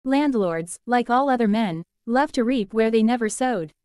Landlords, like all other men, love to reap where they never sowed.